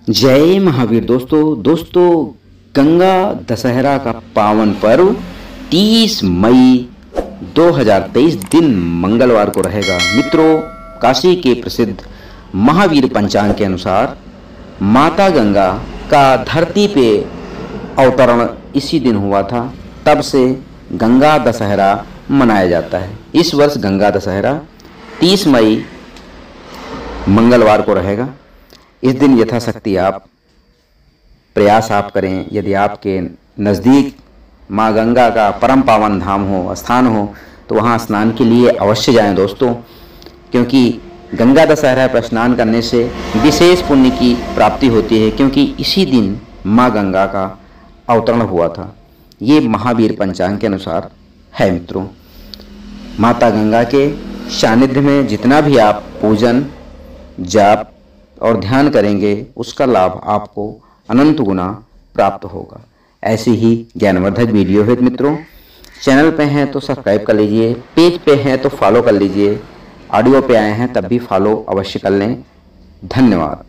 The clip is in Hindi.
जय महावीर दोस्तों गंगा दशहरा का पावन पर्व 30 मई 2023 दिन मंगलवार को रहेगा। मित्रों, काशी के प्रसिद्ध महावीर पंचांग के अनुसार माता गंगा का धरती पे अवतरण इसी दिन हुआ था। तब से गंगा दशहरा मनाया जाता है। इस वर्ष गंगा दशहरा 30 मई मंगलवार को रहेगा। इस दिन यथाशक्ति आप प्रयास करें। यदि आपके नज़दीक माँ गंगा का परम पावन धाम हो, स्थान हो, तो वहाँ स्नान के लिए अवश्य जाएं दोस्तों, क्योंकि गंगा दशहरा पर स्नान करने से विशेष पुण्य की प्राप्ति होती है, क्योंकि इसी दिन माँ गंगा का अवतरण हुआ था। ये महावीर पंचांग के अनुसार है। मित्रों, माता गंगा के सानिध्य में जितना भी आप पूजन, जाप और ध्यान करेंगे, उसका लाभ आपको अनंत गुना प्राप्त होगा। ऐसी ही ज्ञानवर्धक वीडियो है मित्रों। चैनल पे हैं तो सब्सक्राइब कर लीजिए, पेज पे हैं तो फॉलो कर लीजिए, ऑडियो पे आए हैं तब भी फॉलो अवश्य कर लें। धन्यवाद।